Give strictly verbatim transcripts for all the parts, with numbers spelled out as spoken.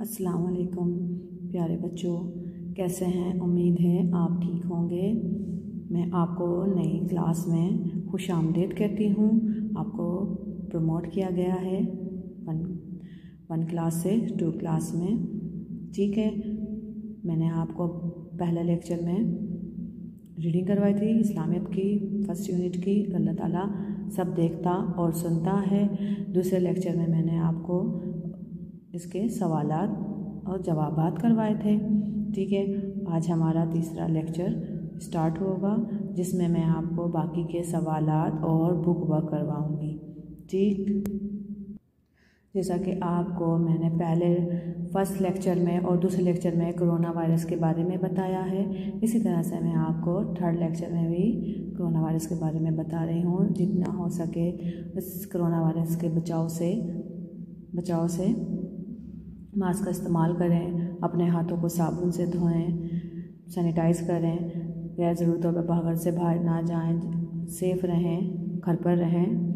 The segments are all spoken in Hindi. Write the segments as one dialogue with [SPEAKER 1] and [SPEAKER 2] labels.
[SPEAKER 1] अस्सलाम वालेकुम प्यारे बच्चों, कैसे हैं? उम्मीद है आप ठीक होंगे। मैं आपको नई क्लास में खुशामदीद कहती हूँ। आपको प्रमोट किया गया है वन वन क्लास से टू क्लास में, ठीक है। मैंने आपको पहले लेक्चर में रीडिंग करवाई थी इस्लामियत की फर्स्ट यूनिट की। अल्लाह ताला सब देखता और सुनता है। दूसरे लेक्चर में मैंने आपको इसके सवालात और जवाबात करवाए थे, ठीक है। आज हमारा तीसरा लेक्चर स्टार्ट होगा, जिसमें मैं आपको बाकी के सवालात और बुक वर्क करवाऊंगी, ठीक। जैसा कि आपको मैंने पहले फर्स्ट लेक्चर में और दूसरे लेक्चर में कोरोना वायरस के बारे में बताया है, इसी तरह से मैं आपको थर्ड लेक्चर में भी कोरोना वायरस के बारे में बता रही हूँ। जितना हो सके इस कोरोना वायरस के बचाव से बचाव से मास्क का इस्तेमाल करें, अपने हाथों को साबुन से धोएं, सैनिटाइज़ करें, गैर ज़रूरतों पर घर से बाहर ना जाएं, सेफ रहें, घर पर रहें।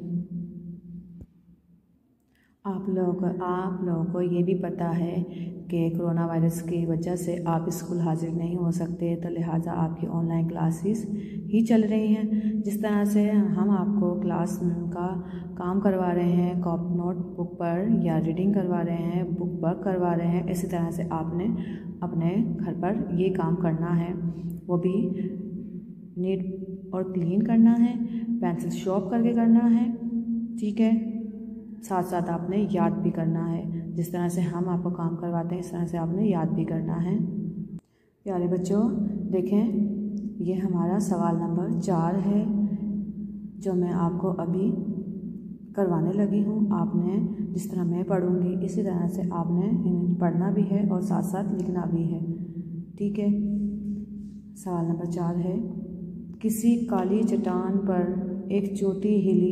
[SPEAKER 1] आप लोग आप लोगों को ये भी पता है कि कोरोना वायरस की वजह से आप स्कूल हाजिर नहीं हो सकते, तो लिहाजा आपकी ऑनलाइन क्लासेस ही चल रही हैं। जिस तरह से हम आपको क्लास का काम करवा रहे हैं, कॉप नोट बुक पर या रीडिंग करवा रहे हैं, बुक वर्क करवा रहे हैं, इसी तरह से आपने अपने घर पर ये काम करना है, वो भी नीट और क्लीन करना है, पेंसिल शॉर्प करके करना है, ठीक है। साथ साथ आपने याद भी करना है। जिस तरह से हम आपको काम करवाते हैं, इस तरह से आपने याद भी करना है। प्यारे बच्चों, देखें, ये हमारा सवाल नंबर चार है जो मैं आपको अभी करवाने लगी हूँ। आपने जिस तरह मैं पढ़ूँगी इसी तरह से आपने पढ़ना भी है और साथ साथ लिखना भी है, ठीक है। सवाल नंबर चार है, किसी काली चट्टान पर एक चोटी हिली,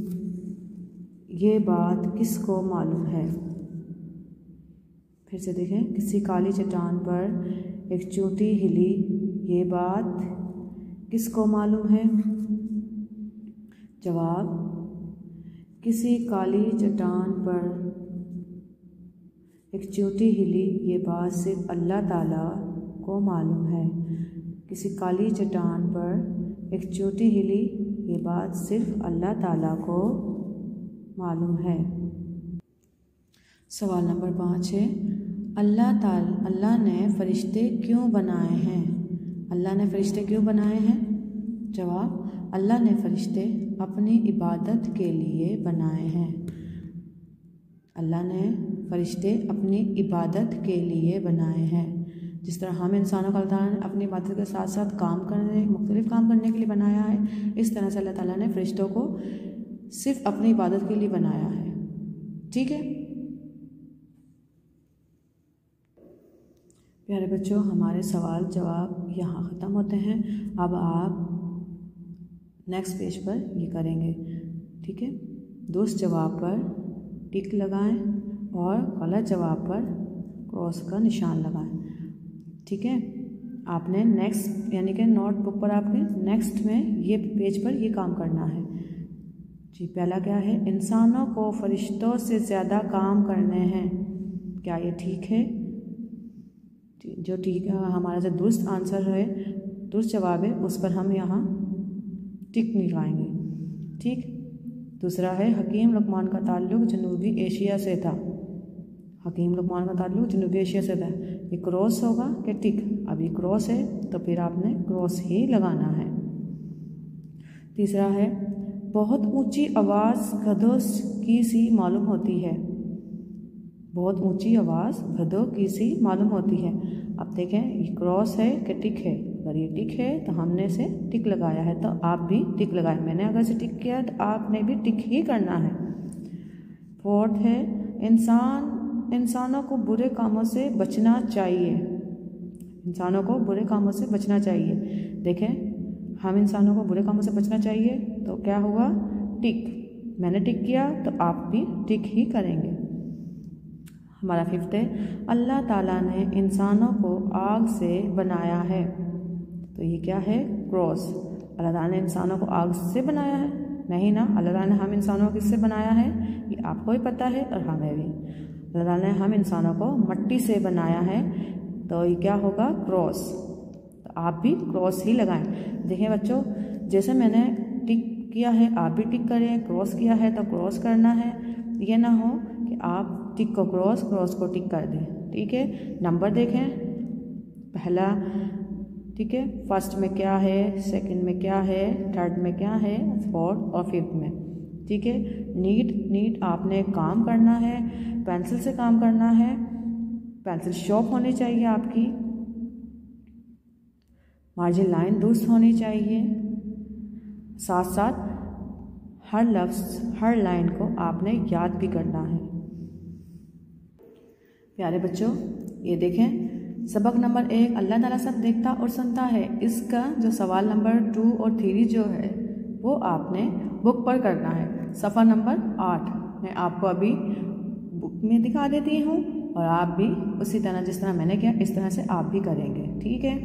[SPEAKER 1] ये बात किसको मालूम है? फिर से देखें, किसी काली चट्टान पर एक चोटी हिली, ये बात किसको मालूम है? जवाब, किसी काली चट्टान पर एक चोटी हिली, ये बात सिर्फ अल्लाह ताला को मालूम है। किसी काली चट्टान पर एक चोटी हिली, ये बात सिर्फ अल्लाह ताला को मालूम है। सवाल नंबर पाँच है, अल्लाह ताला अल्लाह ने फरिश्ते क्यों बनाए हैं? अल्लाह ने फरिश्ते क्यों बनाए हैं? जवाब, अल्लाह ने फरिश्ते अपनी इबादत के लिए बनाए हैं। अल्लाह ने फरिश्ते अपनी इबादत के लिए बनाए हैं। जिस तरह हम इंसानों को अल्लाह ने अपनी इबादत के साथ साथ काम करने मुख्तलिफ काम करने के लिए बनाया है, इस तरह से अल्लाह ताला ने फरिश्तों को सिर्फ अपनी इबादत के लिए बनाया है, ठीक है। प्यारे बच्चों, हमारे सवाल जवाब यहाँ ख़त्म होते हैं। अब आप नेक्स्ट पेज पर ये करेंगे, ठीक है। दुरुस्त जवाब पर टिक लगाएं और गलत जवाब पर क्रॉस का निशान लगाएं, ठीक है। आपने नेक्स्ट यानी कि नोटबुक पर आपके नेक्स्ट में ये पेज पर ये काम करना है जी। पहला क्या है, इंसानों को फरिश्तों से ज़्यादा काम करने हैं, क्या ये ठीक है? जो ठीक है, हमारा जो दुरुस्त आंसर है, दुरुस्त जवाब है, उस पर हम यहाँ टिक लगाएंगे, ठीक। दूसरा है, हकीम लुकमान का ताल्लुक जनूबी एशिया से था। हकीम लुकमान का ताल्लुक जनूबी एशिया से था। ये क्रॉस होगा कि टिक? अभी क्रॉस है तो फिर आपने क्रॉस ही लगाना है। तीसरा है, बहुत ऊंची आवाज़ गधों की सी मालूम होती है। बहुत ऊंची आवाज़ गधों की सी मालूम होती है। अब देखें, ये क्रॉस है कि टिक है? अगर ये टिक है तो हमने से टिक लगाया है, तो आप भी टिक लगाएं। मैंने अगर से टिक किया तो आपने भी टिक ही करना है। फोर्थ है, इंसान इंसानों को बुरे कामों से बचना चाहिए। इंसानों को बुरे कामों से बचना चाहिए। देखें, हम इंसानों को बुरे कामों से बचना चाहिए तो क्या हुआ? टिक। मैंने टिक किया तो आप भी टिक ही करेंगे। हमारा फिफ्थ है, अल्लाह ताला ने इंसानों को आग से बनाया है, तो ये क्या है? क्रॉस। अल्लाह ताला ने इंसानों को आग से बनाया है? नहीं ना, अल्लाह ताला ने हम इंसानों को किससे बनाया है? ये आपको भी पता है और हमें भी। अल्लाह ताला ने हम इंसानों को मट्टी से बनाया है, तो ये क्या होगा, क्रॉस। तो आप भी क्रॉस ही लगाएं। देखें बच्चों, जैसे मैंने टिक किया है आप भी टिक करें, क्रॉस किया है तो क्रॉस करना है। ये ना हो कि आप टिक को क्रॉस, क्रॉस को टिक कर दें। ठीक है, नंबर देखें, पहला, ठीक है, फर्स्ट में क्या है, सेकंड में क्या है, थर्ड में क्या है, फोर्थ और फिफ्थ में। ठीक है, नीट नीट आपने काम करना है, पेंसिल से काम करना है, पेंसिल शार्प होनी चाहिए आपकी, मार्जिन लाइन दुरुस्त होनी चाहिए, साथ साथ हर लफ्ज़ हर लाइन को आपने याद भी करना है। प्यारे बच्चों, ये देखें सबक नंबर एक, अल्लाह ताला सब देखता और सुनता है। इसका जो सवाल नंबर टू और थ्री जो है वो आपने बुक पर करना है। सफ़ा नंबर आठ मैं आपको अभी बुक में दिखा देती हूँ और आप भी उसी तरह जिस तरह मैंने किया इस तरह से आप भी करेंगे। ठीक है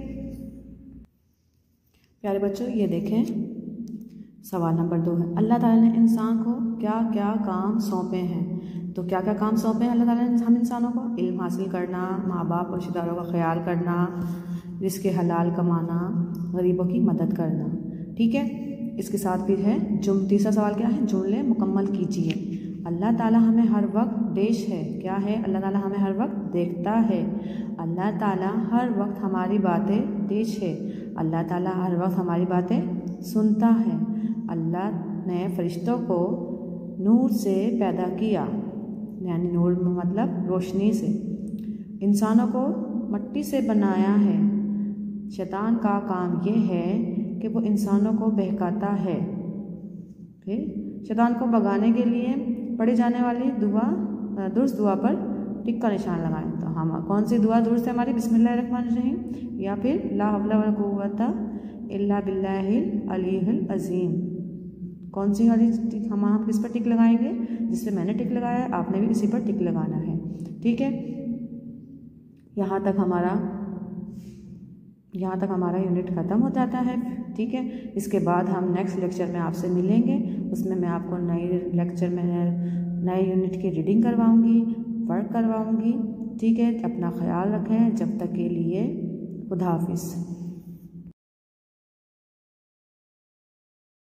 [SPEAKER 1] प्यारे बच्चों, ये देखें सवाल नंबर दो है, अल्लाह ताला ने इंसान को क्या क्या काम सौंपे हैं। तो क्या क्या काम सौंपे हैं अल्लाह ताला ने हम इंसानों को? इल्म हासिल करना, माँ बाप और रिश्तेदारों का ख्याल करना, रिज़्क़ हलाल कमाना, गरीबों की मदद करना। ठीक है, इसके साथ फिर है जुम तीसरा सवाल क्या है, जुमले मुकम्मल कीजिए। अल्लाह ताला हमें हर वक्त देश है, क्या है, अल्लाह ताला हमें हर वक्त देखता है। अल्लाह ताला हर वक्त हमारी बातें देश है। अल्लाह ताला हर वक्त हमारी बातें सुनता है। अल्लाह ने फरिश्तों को नूर से पैदा किया, यानी नूर मतलब रोशनी से। इंसानों को मट्टी से बनाया है। शैतान का काम ये है कि वो इंसानों को बहकाता है। फिर शैतान को भगाने के लिए पढ़ी जाने वाली दुआ, दुरुस्त दुआ पर टिक का निशान लगाएं। तो हम कौन सी दुआ दुरुस्त है हमारी? बिस्मिल्लाहिर्रहमानिर्रहीम या फिर ला हौला वला कुव्वता इल्ला बिल्लाहिल अलीयुल अज़ीम। कौन सी वाली टिक हम हम किस पर टिक लगाएंगे? जिस पे मैंने टिक लगाया है आपने भी इसी पर टिक लगाना है। ठीक है, यहाँ तक हमारा यहाँ तक हमारा यूनिट ख़त्म हो जाता है। ठीक है, इसके बाद हम नेक्स्ट लेक्चर में आपसे मिलेंगे। उसमें मैं आपको नए लेक्चर में नए यूनिट की रीडिंग करवाऊँगी, वर्क करवाऊँगी। ठीक है, अपना ख्याल रखें। जब तक के लिए खुदा हाफिज़।